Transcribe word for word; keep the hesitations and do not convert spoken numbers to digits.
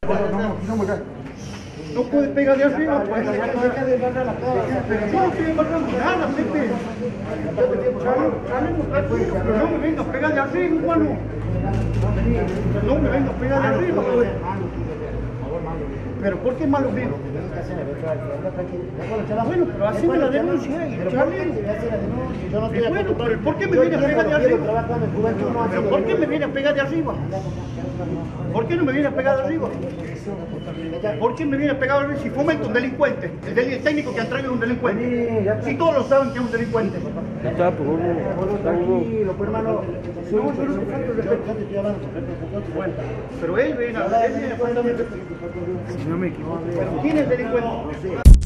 No, no me cae. No puede pegar de arriba, pues. Pero yo no estoy embarrando nada, Pepe. Pero no me venga a pegar de arriba, hermano. No me venga a pegar de arriba, pues. Pero ¿por qué malo vino? Bueno, pero haceme la denuncia y Charlie. Y bueno, pero ¿por qué me viene a pegar de arriba? Pero ¿por qué me viene a pegar de arriba? ¿Por qué no me viene a pegar de arriba? ¿Por qué me viene a pegar de arriba si fomenta un delincuente? El, del, el técnico que han traído es un delincuente. Si todos lo saben que es un delincuente. Está, pues, tranquilo, pues, hermano. No, yo no te falto el respeto. Bueno, pero él viene a... Él viene a... si no me equivoco. ¿Quién es el delincuente?